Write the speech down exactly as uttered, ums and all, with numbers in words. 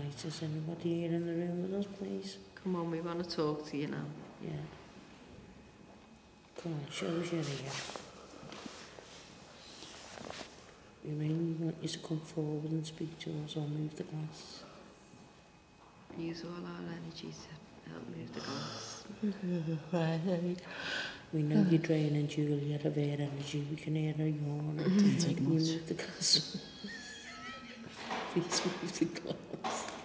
Right, is anybody here in the room with us, please? Come on, we want to talk to you now. Yeah. Come on, show us you're here. We mainly want you to come forward and speak to us or move the glass. Use all our energy to help move the glass. We know you're draining Juliet of her energy. We can hear her yawn. Can you move the glass? Please move the glass.